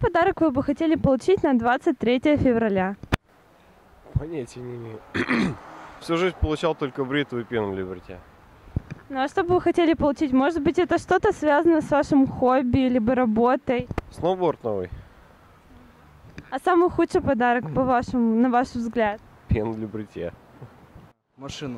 подарок вы бы хотели получить на 23 февраля? Понятия не имею. Всю жизнь получал только бритву и пену для бритья. Ну а что бы вы хотели получить? Может быть, это что-то связано с вашим хобби, либо работой? Сноуборд новый. А самый худший подарок, на ваш взгляд? Пена для бритья. Машину.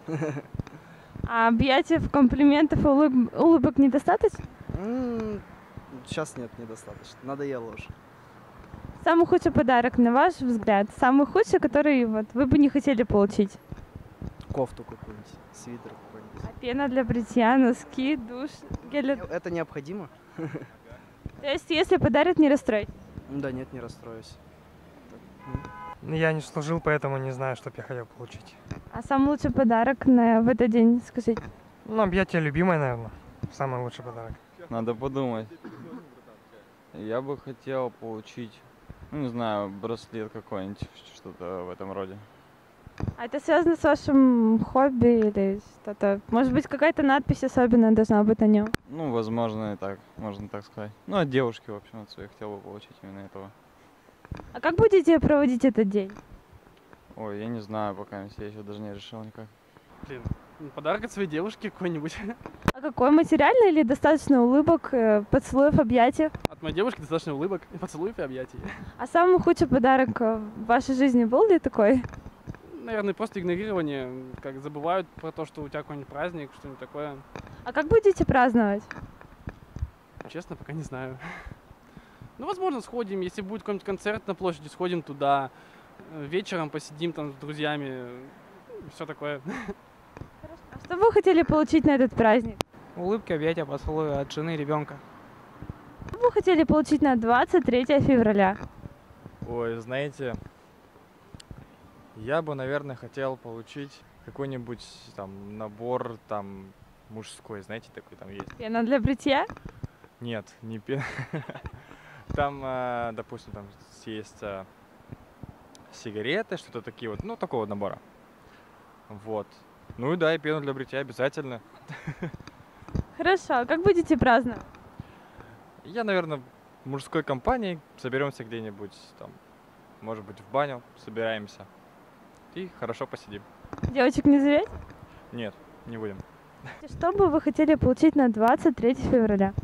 А объятий, комплиментов и улыбок недостаточно? Сейчас нет, недостаточно. Надоело уже. Самый худший подарок, на ваш взгляд? Самый худший, который вот вы бы не хотели получить? Кофту какую-нибудь, свитер какой-нибудь. А пена для бритья, носки, душ, гель для... Это необходимо? То есть, если подарят, не расстроить? Да нет, не расстроюсь. Я не служил, поэтому не знаю, что б я хотел получить. А самый лучший подарок в этот день, скажите? Ну, объятие любимой, наверное. Самый лучший подарок. Надо подумать. Я бы хотел получить, ну не знаю, браслет какой-нибудь, что-то в этом роде. А это связано с вашим хобби или что-то? Может быть, какая-то надпись особенная должна быть на нем? Ну, возможно, и так, можно так сказать. Ну, от девушки, в общем, от своей хотел бы получить именно этого. А как будете проводить этот день? Ой, я не знаю, пока я еще даже не решил никак. Блин, подарок от своей девушки какой-нибудь. А какой, материальный или достаточно улыбок, поцелуев, объятий? От моей девушки достаточно улыбок, поцелуев и объятий. А самый худший подарок в вашей жизни был ли такой? Наверное, просто игнорирование, как забывают про то, что у тебя какой-нибудь праздник, что-нибудь такое. А как будете праздновать? Честно, пока не знаю. Ну, возможно, сходим, если будет какой-нибудь концерт на площади, сходим туда. Вечером посидим там с друзьями, все такое. А что вы хотели получить на этот праздник? Улыбки, объятия, поцелуи от жены и ребенка. Что вы хотели получить на 23 февраля? Ой, знаете, я бы, наверное, хотел получить какой-нибудь там набор там мужской, знаете, такой там есть. Пена для бритья? Нет, не пена. Там, допустим, там есть сигареты, что-то такие вот, ну, такого набора. Вот. Ну и да, и пену для бритья обязательно. Хорошо, а как будете праздновать? Я, наверное, в мужской компании соберемся где-нибудь там, может быть, в баню, собираемся. И хорошо посидим. Девочек не зовете? Нет, не будем. Что бы вы хотели получить на 23 февраля?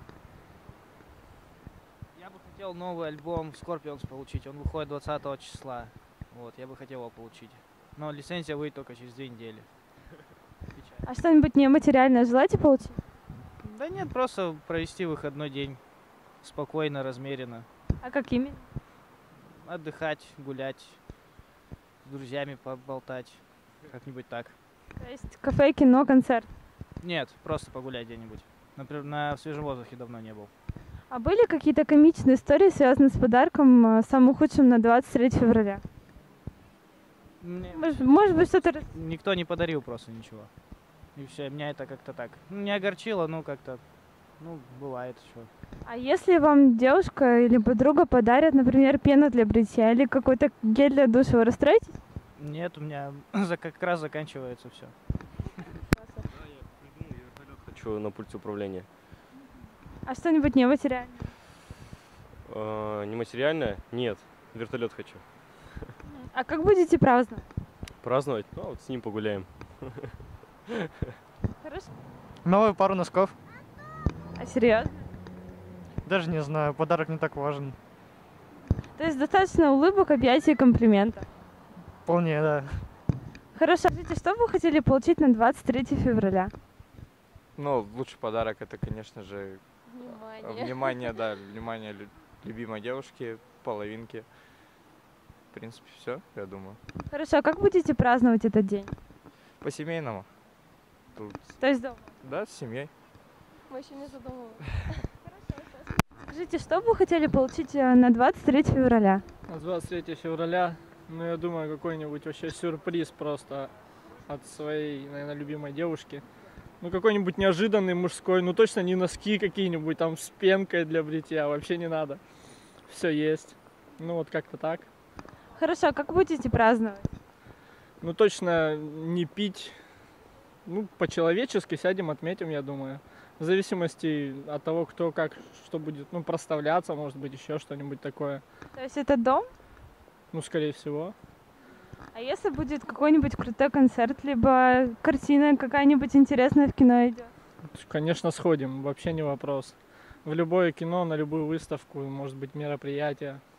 Я бы хотел новый альбом Scorpions получить. Он выходит 20 числа. Вот, я бы хотел его получить. Но лицензия выйдет только через 2 недели. А что-нибудь нематериальное желаете получить? Да нет, просто провести выходной день. Спокойно, размеренно. А какими? Отдыхать, гулять, с друзьями поболтать. Как-нибудь так. То есть кафе, кино, концерт? Нет, просто погулять где-нибудь. Например, на свежем воздухе давно не был. А были какие-то комичные истории, связанные с подарком, самым худшим на 23 февраля? Может быть, что-то... Никто не подарил просто ничего. И все, меня это как-то так. Не огорчило, ну как-то, ну, бывает еще. А если вам девушка или подруга подарят, например, пену для бритья или какой-то гель для душа, вы расстроитесь? Нет, у меня как раз заканчивается все. Хочу на пульте управления. А что-нибудь нематериальное? Нематериальное? Нет. Вертолет хочу. А как будете праздновать? Праздновать? Ну, вот с ним погуляем. Хорошо. Новую пару носков. А серьезно? Даже не знаю, подарок не так важен. То есть достаточно улыбок, объятий и комплиментов? Вполне, да. Хорошо. Скажите, что бы вы хотели получить на 23 февраля? Ну, лучший подарок это, конечно же, Внимание. внимание любимой девушки, половинки. В принципе, все, я думаю. Хорошо, а как будете праздновать этот день? По-семейному. Тут, То есть дома? да, с семьей. Мы еще не задумывались. Скажите, что бы вы хотели получить на 23 февраля? На 23 февраля, ну, я думаю, какой-нибудь вообще сюрприз просто от своей, наверное, любимой девушки. Ну, какой-нибудь неожиданный мужской, ну, точно не носки какие-нибудь там с пенкой для бритья, вообще не надо. Все есть. Ну, вот как-то так. Хорошо, а как будете праздновать? Ну, точно не пить. Ну, по-человечески сядем, отметим, я думаю. В зависимости от того, кто как, что будет, ну, проставляться, может быть, еще что-нибудь такое. То есть это дом? Ну, скорее всего. А если будет какой-нибудь крутой концерт, либо картина какая-нибудь интересная в кино идет? Конечно, сходим, вообще не вопрос. В любое кино, на любую выставку, может быть, мероприятие.